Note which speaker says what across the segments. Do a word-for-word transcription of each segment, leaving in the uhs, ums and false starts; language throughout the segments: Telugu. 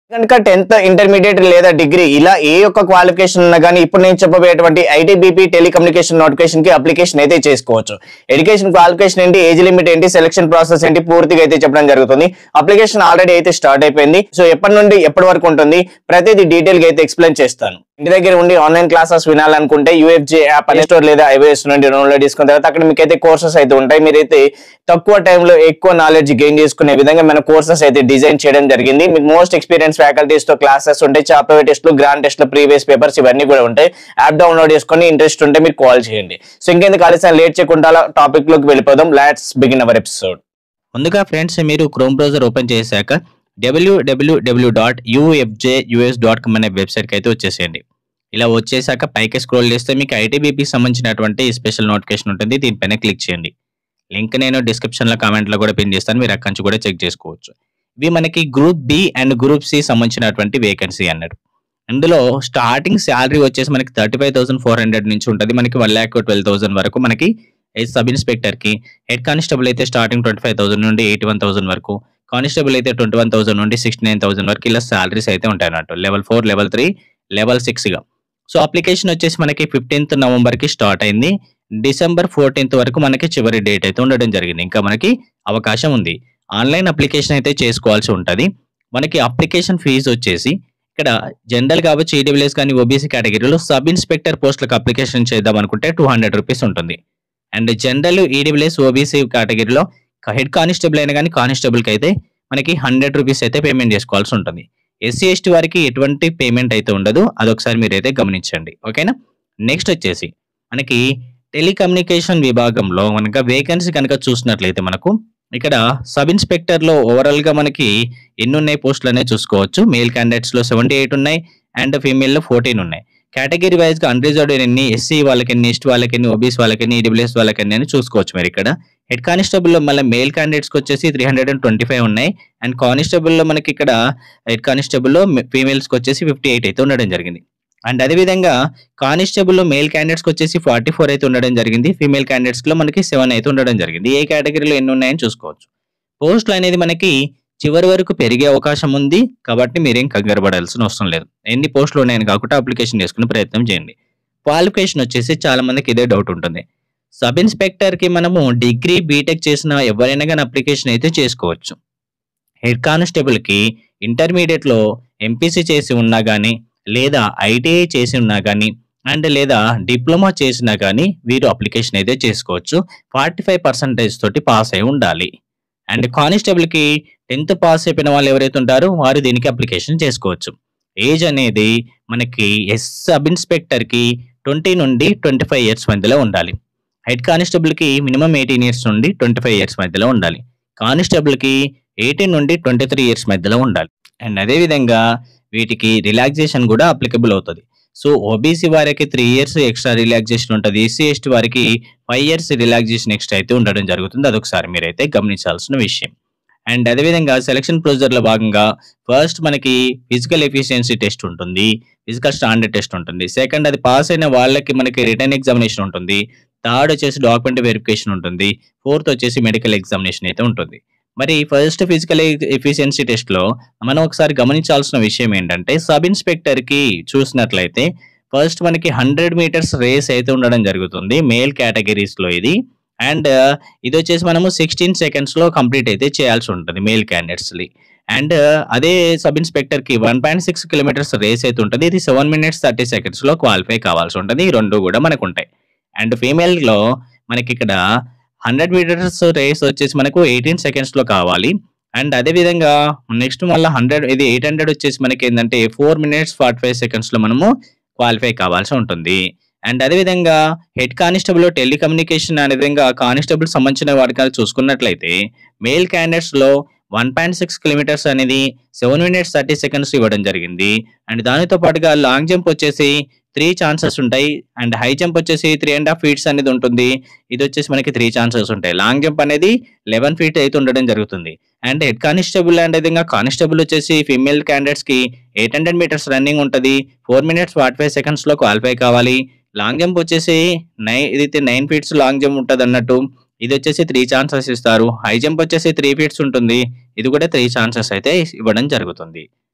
Speaker 1: కనుక టెన్త్ ఇంటర్మీడియట్ లేదా డిగ్రీ ఇలా ఏ ఒక్క క్వాలిఫికేషన్ ఉన్నా కానీ ఇప్పుడు నేను చెప్పబోయేటువంటి ఐటీబీపీ టెలికమ్యూనికేషన్ నోటిఫికేషన్ కి అప్లికేషన్ అయితే చేసుకోవచ్చు. ఎడ్యుకేషన్ క్వాలిఫికేషన్ ఏంటి, ఏజ్ లిమిట్ ఏంటి, సెలక్షన్ ప్రాసెస్ ఏంటి పూర్తిగా అయితే చెప్పడం జరుగుతుంది. అప్లికేషన్ ఆల్రెడీ అయితే స్టార్ట్ అయిపోయింది. సో ఎప్పటి నుండి ఎప్పటి వరకు ఉంటుంది ప్రతిదీ డీటెయిల్ గా అయితే ఎక్స్ప్లెయిన్ చేస్తాను. ఇంటి దగ్గర ఉండి ఆన్లైన్ క్లాసెస్ వినాలనుకుంటే యూఎఫ్జే యాప్ ప్లే స్టోర్ లేదా ఐఓఎస్ నుండి డౌన్లోడ్ చేసుకున్న తర్వాత అక్కడ మీకు అయితే కోర్సెస్ అయితే ఉంటాయి. మీరైతే తక్కువ టైంలో ఎక్కువ నాలెడ్జ్ గెయిన్ చేసుకునే విధంగా మన కోర్సెస్ అయితే డిజైన్ చేయడం జరిగింది. మీకు మోస్ట్ ఎక్స్పీరియన్స్ ఫ్యాకల్టీస్ తో క్లాసెస్ ఉంటాయి. చాప్టర్ టెస్ట్లు, గ్రాండ్ టెస్ట్లు, ప్రీవియస్ పేపర్స్ ఇవన్నీ కూడా ఉంటాయి. యాప్ డౌన్లోడ్ చేసుకొని ఇంట్రెస్ట్ ఉంటే మీరు కాల్ చేయండి. సో ఇంకెందుకు ఆలస్యం లేట్ చేయకుండా టాపిక్ లోకి వెళ్ళిపోదాం. Let's begin our episode.
Speaker 2: ముందుగా ఫ్రెండ్స్, మీరు క్రోమ్ బ్రౌజర్ ఓపెన్ చేశాక W W W dot UFJUS dot com అనే వెబ్సైట్కి అయితే వచ్చేసేయండి. ఇలా వచ్చేసాక పైకి స్క్రోల్ చేస్తే మీకు ఐటీబీపీకి సంబంధించినటువంటి స్పెషల్ నోటిఫికేషన్ ఉంటుంది. దీనిపైన క్లిక్ చేయండి. లింక్ నేను డిస్క్రిప్షన్లో కామెంట్లో కూడా పిన్ చేస్తాను, మీరు అక్కడి నుంచి కూడా చెక్ చేసుకోవచ్చు. ఇవి మనకి group B and group C సంబంధించినటువంటి వేకెన్సీ అన్నారు. ఇందులో స్టార్టింగ్ శాలరీ వచ్చేసి మనకి thirty five thousand four hundred నుంచి ఉంటుంది. మనకి వన్ ల్యాక్ ట్వెల్వ్ థౌసండ్ వరకు మనకి సబ్ ఇన్స్పెక్టర్కి. హెడ్ కానిస్టేబుల్ అయితే స్టార్టింగ్ ట్వంటీ ఫైవ్ థౌసండ్ నుండి ఎయిటీ వన్ థౌసండ్ వరకు, కానిస్టేబుల్ అయితే ట్వంటీ వన్ థౌసండ్ నుండి సిక్స్టీ నైన్ థౌసండ్ వరకు ఇలా శాలరీస్ అయితే ఉంటాయి అన్నట్టు. Level four, level three, level సిక్స్గా. సో అప్లికేషన్ వచ్చేసి మనకి ఫిఫ్టీన్త్ నవంబర్కి స్టార్ట్ అయింది. డిసెంబర్ ఫోర్టీన్త్ వరకు మనకి చివరి డేట్ అయితే ఉండడం జరిగింది. ఇంకా మనకి అవకాశం ఉంది. ఆన్లైన్ అప్లికేషన్ అయితే చేసుకోవాల్సి ఉంటుంది. మనకి అప్లికేషన్ ఫీజు వచ్చేసి ఇక్కడ జనరల్ కావచ్చు, ఈడబ్ల్యూఎస్ కానీ ఓబీసీ కేటగిరీలో సబ్ ఇన్స్పెక్టర్ పోస్టులకు అప్లికేషన్ చేద్దాం అనుకుంటే టూ హండ్రెడ్ రూపీస్ ఉంటుంది. అండ్ జనరల్, ఈడబ్ల్యూఎస్, ఓబీసీ కేటగిరీలో హెడ్ కానిస్టేబుల్ అయినా కానీ కానిస్టేబుల్కి అయితే మనకి హండ్రెడ్ రూపీస్ అయితే పేమెంట్ చేసుకోవాల్సి ఉంటుంది. ఎస్సీ ఎస్టీ వారికి ఎటువంటి పేమెంట్ అయితే ఉండదు, అదొకసారి మీరైతే గమనించండి. ఓకేనా. నెక్స్ట్ వచ్చేసి మనకి టెలికమ్యూనికేషన్ విభాగంలో కనుక వేకెన్సీ కనుక చూసినట్లయితే మనకు ఇక్కడ సబ్ ఇన్స్పెక్టర్లో ఓవరాల్గా మనకి ఎన్ని ఉన్నాయి పోస్టులు అనేది చూసుకోవచ్చు. మేల్ క్యాండిడేట్స్లో సెవెంటీ ఎయిట్ ఉన్నాయి అండ్ ఫీమేల్లో ఫోర్టీన్ ఉన్నాయి. కేటగిరీ వైజ్గా అన్రిజర్వ్డ్ ఎన్ని, ఎస్సీ వాళ్ళకి ఎన్ని, ఎస్టీ వాళ్ళకి ఎన్ని, ఓబీసీ వాళ్ళకి ఎన్ని, ఈడబ్ల్యూఎస్ వాళ్ళకి ఎన్ని అని చూసుకోవచ్చు మీరు ఇక్కడ. హెడ్ కానిస్టేబుల్లో మళ్ళీ మేల్ క్యాండిడేట్స్కి వచ్చేసి three hundred and twenty five ఉన్నాయి. అండ్ కానిస్టేబుల్లో మనకి ఇక్కడ హెడ్ కానిస్టేబుల్లో ఫీమేల్స్కి వచ్చేసి ఫిఫ్టీ ఎయిట్ అయితే ఉండడం జరిగింది. అండ్ అదేవిధంగా కానిస్టేబుల్లో మేల్ క్యాండిడేట్స్కి వచ్చేసి ఫార్టీ ఫోర్ అయితే ఉండడం జరిగింది. ఫీమేల్ క్యాండిడేట్స్లో మనకి సెవెన్ అయితే ఉండడం జరిగింది. ఏ కేటగిరీలో ఎన్ని ఉన్నాయని చూసుకోవచ్చు. పోస్టులు అనేది మనకి చివరి వరకు పెరిగే అవకాశం ఉంది కాబట్టి మీరేం కంగారు పడాల్సిన అవసరం లేదు. ఎన్ని పోస్టులు ఉన్నాయని కాకుండా అప్లికేషన్ చేసుకునే ప్రయత్నం చేయండి. క్వాలిఫికేషన్ వచ్చేసి చాలా మందికి ఇదే డౌట్ ఉంటుంది. సబ్ ఇన్స్పెక్టర్కి మనము డిగ్రీ, బీటెక్ చేసిన ఎవరైనా కానీ అప్లికేషన్ అయితే చేసుకోవచ్చు. హెడ్ కానిస్టేబుల్కి ఇంటర్మీడియట్లో ఎంపీసీ చేసి ఉన్నా కానీ లేదా ఐటీఐ చేసి ఉన్నా కానీ అండ్ లేదా డిప్లొమా చేసినా కానీ వీరు అప్లికేషన్ అయితే చేసుకోవచ్చు. ఫార్టీ ఫైవ్ పర్సెంటేజ్ తోటి పాస్ అయి ఉండాలి. అండ్ కానిస్టేబుల్కి టెన్త్ పాస్ అయిపోయిన వాళ్ళు ఎవరైతే ఉంటారో వారు దీనికి అప్లికేషన్ చేసుకోవచ్చు. ఏజ్ అనేది మనకి ఎస్ సబ్ ఇన్స్పెక్టర్కి ట్వంటీ నుండి ట్వంటీ ఫైవ్ ఇయర్స్ మధ్యలో ఉండాలి. హెడ్ కానిస్టేబుల్కి మినిమం ఎయిటీన్ ఇయర్స్ నుండి ట్వంటీ ఫైవ్ ఇయర్స్ మధ్యలో ఉండాలి. కానిస్టేబుల్కి ఎయిటీన్ నుండి ట్వంటీ త్రీ ఇయర్స్ మధ్యలో ఉండాలి. అండ్ అదేవిధంగా వీటికి రిలాక్సేషన్ కూడా అప్లికబుల్ అవుతుంది. సో ఓబీసీ వారికి త్రీ ఇయర్స్ ఎక్స్ట్రా రిలాక్సేషన్ ఉంటుంది. ఎస్సీ ఎస్టీ వారికి ఫైవ్ ఇయర్స్ రిలాక్సేషన్ ఎక్స్ట్రా అయితే ఉండడం జరుగుతుంది. అదొకసారి మీరైతే గమనించాల్సిన విషయం. అండ్ అదేవిధంగా సెలక్షన్ ప్రొసీజర్లో భాగంగా ఫస్ట్ మనకి ఫిజికల్ ఎఫిషియన్సీ టెస్ట్ ఉంటుంది, ఫిజికల్ స్టాండర్డ్ టెస్ట్ ఉంటుంది. సెకండ్ అది పాస్ అయిన వాళ్ళకి మనకి రిటర్న్ ఎగ్జామినేషన్ ఉంటుంది. థర్డ్ వచ్చేసి డాక్యుమెంట్ వెరిఫికేషన్ ఉంటుంది. ఫోర్త్ వచ్చేసి మెడికల్ ఎగ్జామినేషన్ అయితే ఉంటుంది. మరి ఫస్ట్ ఫిజికల్ ఎఫిషియన్సీ టెస్ట్లో మనం ఒకసారి గమనించాల్సిన విషయం ఏంటంటే సబ్ ఇన్స్పెక్టర్కి చూసినట్లయితే ఫస్ట్ మనకి హండ్రెడ్ మీటర్స్ రేస్ అయితే ఉండడం జరుగుతుంది మేల్ కేటగిరీస్లో ఇది. అండ్ ఇది వచ్చేసి మనము సిక్స్టీన్ సెకండ్స్లో కంప్లీట్ అయితే చేయాల్సి ఉంటుంది మేల్ క్యాండిడేట్స్ని. అండ్ అదే సబ్ ఇన్స్పెక్టర్కి one point six kilometres race అయితే ఉంటుంది. ఇది సెవెన్ మినిట్స్ థర్టీ సెకండ్స్లో క్వాలిఫై కావాల్సి ఉంటుంది. ఈ రెండు కూడా మనకు ఉంటాయి. అండ్ ఫీమేల్లో మనకి ఇక్కడ హండ్రెడ్ మీటర్స్ రేస్ వచ్చేసి మనకు ఎయిటీన్ సెకండ్స్లో కావాలి. అండ్ అదేవిధంగా నెక్స్ట్ మళ్ళీ హండ్రెడ్ ఇది ఎయిట్ హండ్రెడ్ వచ్చేసి మనకి ఏంటంటే ఫోర్ మినిట్స్ ఫార్టీ ఫైవ్ సెకండ్స్లో మనము క్వాలిఫై కావాల్సి ఉంటుంది. అండ్ అదేవిధంగా హెడ్ కానిస్టేబుల్ టెలికమ్యూనికేషన్ అనే విధంగా కానిస్టేబుల్ సంబంధించిన వాటికి చూసుకున్నట్లయితే మేల్ క్యాండిడేట్స్లో వన్ పాయింట్ సిక్స్ కిలోమీటర్స్ అనేది సెవెన్ మినిట్స్ థర్టీ సెకండ్స్ ఇవ్వడం జరిగింది. అండ్ దానితో పాటుగా లాంగ్ జంప్ వచ్చేసి త్రీ ఛాన్సెస్ ఉంటాయి. అండ్ హై జంప్ వచ్చేసి త్రీ అండ్ హాఫ్ ఫీట్స్ అనేది ఉంటుంది. ఇది వచ్చేసి మనకి త్రీ ఛాన్సెస్ ఉంటాయి. లాంగ్ జంప్ అనేది లెవెన్ ఫీట్ అయితే ఉండడం జరుగుతుంది. అండ్ హెడ్ కానిస్టేబుల్ అండ్ విధంగా కానిస్టేబుల్ వచ్చేసి ఫీమేల్ క్యాండిడేట్స్కి ఎయిట్ హండ్రెడ్ మీటర్స్ రన్నింగ్ ఉంటుంది. ఫోర్ మినిట్స్ ఫార్టీ ఫైవ్ సెకండ్స్లో క్వాలిఫై కావాలి. లాంగ్ జంప్ వచ్చేసి నైన్ ఇదైతే నైన్ ఫీట్స్ లాంగ్ జంప్ ఉంటుంది అన్నట్టు. ఇది వచ్చేసి త్రీ ఛాన్సెస్ ఇస్తారు. హై జంప్ వచ్చేసి త్రీ ఫీట్స్ ఉంటుంది. ఇది కూడా త్రీ ఛాన్సెస్ అయితే ఇవ్వడం జరుగుతుంది.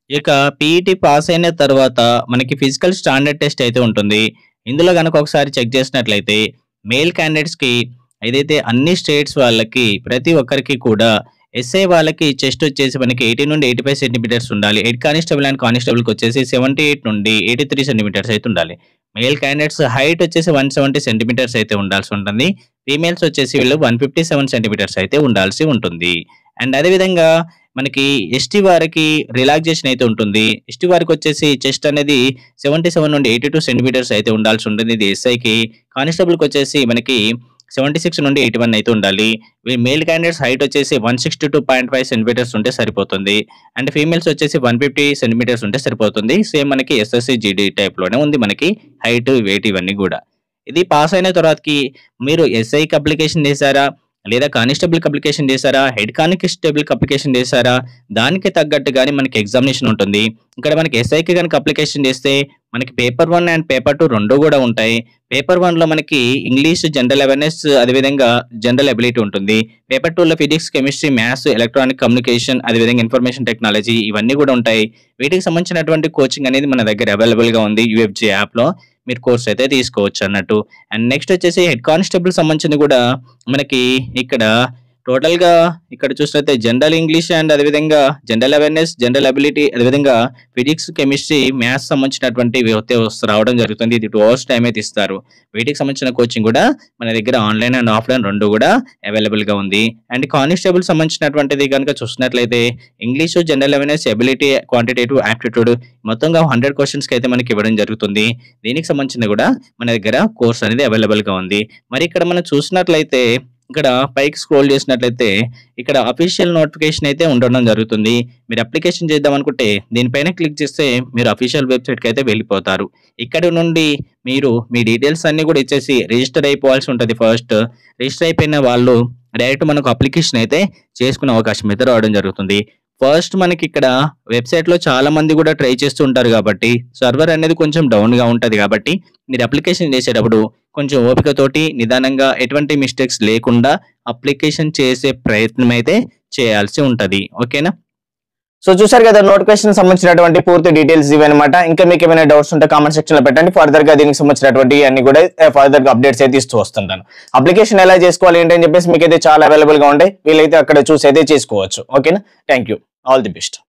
Speaker 2: ఇక పీఈటీ పాస్ అయిన తర్వాత మనకి ఫిజికల్ స్టాండర్డ్ టెస్ట్ అయితే ఉంటుంది. ఇందులో గనక ఒకసారి చెక్ చేసినట్లయితే మేల్ క్యాండిడేట్స్‌కి ఏదైతే అన్ని స్టేట్స్ వాళ్ళకి ప్రతి ఒక్కరికి కూడా ఎస్ఐ వాళ్ళకి చెస్ట్ వచ్చేసి మనకి ఎయిటీ నుండి ఎయిటీ ఫైవ్ సెంటీమీటర్స్ ఉండాలి. హెడ్ కానిస్టేబుల్ అండ్ కానిస్టేబుల్‌కి వచ్చేసి సెవెంటీ ఎయిట్ నుండి ఎయిటీ త్రీ సెంటీమీటర్స్ అయితే ఉండాలి. మేల్ క్యాండిడేట్స్ హైట్ వచ్చేసి వన్ సెవెంటీ సెంటీమీటర్స్ అయితే ఉండాల్సి ఉంటుంది. ఫీమేల్స్ వచ్చేసి వీళ్ళు వన్ ఫిఫ్టీ సెవెన్ సెంటీమీటర్స్ అయితే ఉండాల్సి ఉంటుంది. అండ్ అదేవిధంగా మనకి ఎస్టీ వారికి రిలాక్సేషన్ అయితే ఉంటుంది. ఎస్టీ వారికి వచ్చేసి చెస్ట్ అనేది సెవెంటీ సెవెన్ నుండి ఎయిటీ టూ సెంటీమీటర్స్ అయితే ఉండాల్సి ఉంటుంది. ఇది ఎస్ఐకి. కానిస్టేబుల్‌కి వచ్చేసి మనకి సెవెంటీ సిక్స్ నుండి ఎయిటీ వన్ అయితే ఉండాలి. మేల్ క్యాండిడేట్స్ హైట్ వచ్చేసి one sixty two point five centimetres ఉంటే సరిపోతుంది. అండ్ ఫీమేల్స్ వచ్చేసి వన్ ఫిఫ్టీ సెంటీమీటర్స్ ఉంటే సరిపోతుంది. సేమ్ మనకి ఎస్ఎస్సి జీడీ టైప్‌లోనే ఉంది మనకి హైట్, వెయిట్ ఇవన్నీ కూడా. ఇది పాస్ అయిన తర్వాతకి మీరు ఎస్ఐకి అప్లికేషన్ చేశారా? లేదా కానిస్టేబుల్‌కి అప్లికేషన్ చేశారా? హెడ్ కానిస్టేబుల్‌కి అప్లికేషన్ చేశారా? దానికి తగ్గట్టుగానే మనకి ఎగ్జామినేషన్ ఉంటుంది. ఇక్కడ మనకి ఎస్ఐకి గనుక అప్లికేషన్ చేస్తే మనకి paper one and paper two రెండు కూడా ఉంటాయి. పేపర్ వన్‌లో మనకి ఇంగ్లీష్, జనరల్ అవేర్‌నెస్ అదేవిధంగా జనరల్ ఎబిలిటీ ఉంటుంది. పేపర్ టూలో physics, chemistry, maths, electronic communication అదేవిధంగా ఇన్ఫర్మేషన్ టెక్నాలజీ ఇవన్నీ కూడా ఉంటాయి. వీటికి సంబంధించినటువంటి కోచింగ్ అనేది మన దగ్గర అవైలబుల్‌గా ఉంది యూఎఫ్జే యాప్‌లో. మీరు కోర్స్ అయితే తీసుకోవచ్చు అన్నట్టు. అండ్ నెక్స్ట్ వచ్చేసి హెడ్ కానిస్టేబుల్ సంబంధించింది కూడా మనకి ఇక్కడ టోటల్‌గా ఇక్కడ చూసినట్లయితే జనరల్ ఇంగ్లీష్ అండ్ అదేవిధంగా జనరల్ అవేర్‌నెస్, జనరల్ ఎబిలిటీ అదేవిధంగా ఫిజిక్స్, కెమిస్ట్రీ, మ్యాథ్స్ సంబంధించినటువంటివి అయితే వస్తు రావడం జరుగుతుంది. ఇది టూ అవర్స్ టైం అయితే ఇస్తారు. వీటికి సంబంధించిన కోచింగ్ కూడా మన దగ్గర ఆన్‌లైన్ అండ్ ఆఫ్‌లైన్ రెండు కూడా అవైలబుల్‌గా ఉంది. అండ్ కానిస్టేబుల్ సంబంధించినటువంటిది కనుక చూసినట్లయితే English, general awareness, ability, quantitative aptitude మొత్తంగా హండ్రెడ్ క్వెషన్స్‌కి అయితే మనకి ఇవ్వడం జరుగుతుంది. దీనికి సంబంధించింది కూడా మన దగ్గర కోర్స్ అనేది అవైలబుల్‌గా ఉంది. మరి ఇక్కడ మనం చూసినట్లయితే ఇక్కడ పైకి స్క్రోల్ చేసినట్లయితే ఇక్కడ అఫీషియల్ నోటిఫికేషన్ అయితే ఉండడం జరుగుతుంది. మీరు అప్లికేషన్ చేద్దాం అనుకుంటే దీనిపైన క్లిక్ చేస్తే మీరు అఫీషియల్ వెబ్‌సైట్‌కి అయితే వెళ్ళిపోతారు. ఇక్కడ నుండి మీరు మీ డీటెయిల్స్ అన్నీ కూడా ఇచ్చేసి రిజిస్టర్ అయిపోవాల్సి ఉంటది ఫస్ట్. రిజిస్టర్ అయిపోయిన వాళ్ళు డైరెక్ట్ మనకు అప్లికేషన్ అయితే చేసుకునే అవకాశం అయితే రావడం జరుగుతుంది. ఫస్ట్ మనకి ఇక్కడ వెబ్‌సైట్‌లో చాలా మంది కూడా ట్రై చేస్తూ ఉంటారు కాబట్టి సర్వర్ అనేది కొంచెం డౌన్‌గా ఉంటది కాబట్టి మీరు అప్లికేషన్ చేసేటప్పుడు కొంచెం ఓపికతోటి నిదానంగా ఎటువంటి మిస్టేక్స్ లేకుండా అప్లికేషన్ చేసే ప్రయత్నం అయితే చేయాల్సి ఉంటది. ఓకేనా?
Speaker 1: సో చూసారు కదా నోటిఫికేషన్ సంబంధించినటువంటి పూర్తి డీటెయిల్స్ ఇవన్నమాట. ఇంకా మీకు ఏమైనా డౌట్స్ ఉంటే కామెంట్ సెక్షన్ లో పెట్టండి. ఫర్దర్ గా దీనికి సంబంధించినటువంటి అన్ని కూడా ఫర్దర్ గా అప్డేట్స్ అయితే ఇస్తూ వస్తుంటాను. అప్లికేషన్ ఎలా చేసుకోవాలి ఏంటని చెప్పేసి మీకు అయితే చాలా అవైలబుల్ గా ఉంటాయి. వీళ్ళైతే అక్కడ చూసి అయితే చేసుకోవచ్చు. ఓకేనా? Thank you. All the best.